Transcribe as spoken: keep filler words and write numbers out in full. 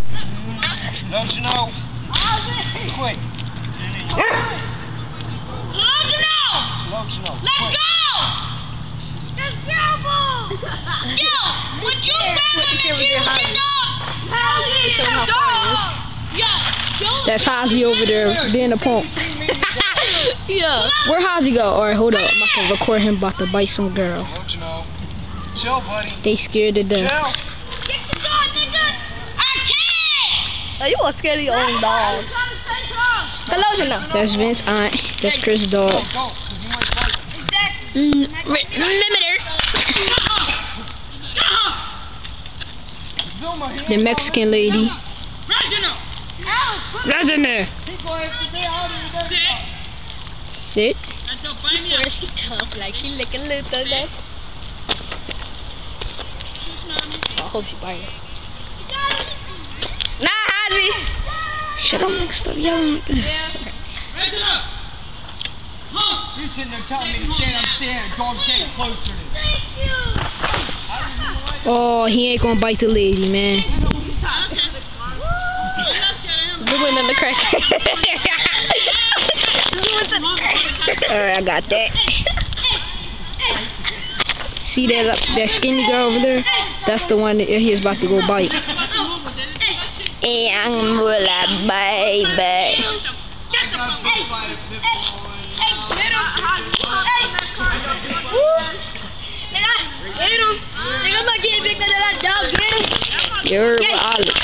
Don't you know? Quick. Don't you know? Don't you know? Let's Quick. go! That's terrible! Yo, would you grab him and you get up? Hell yeah, dog! Yo, yo. That's Hazy over there being a punk. Yeah. Where Hazy go? Alright, hold up. I'm about to record him about to bite some girl. Don't you know? Chill, buddy. They scared to death. Chill. Get the dog, nigga! I can't! Oh, you want scared of your own dog. Delusional. That's Vince's aunt. That's Chris' dog. Go, go, because you might bite. Mm, limiter. Zuma, he The ain't Mexican lady. Reginald! Reginald. Sit. She swears she tough, like she licking lips like that. I hope she bites. Nah, Hazy! Shut up, nigga. Stop yelling. Reginald! Huh? You're sitting there telling me to stand, I'm standing. Dog getting closer to me. Thank you! Oh, he ain't gonna bite the lady, man. Zoom in the crack. Alright, I got that. See that that skinny girl over there? That's the one that he's about to go bite. Hey, I'm gonna baby. Get him! Nigga, I'm not getting bigger than that dog. Get him! You're wild.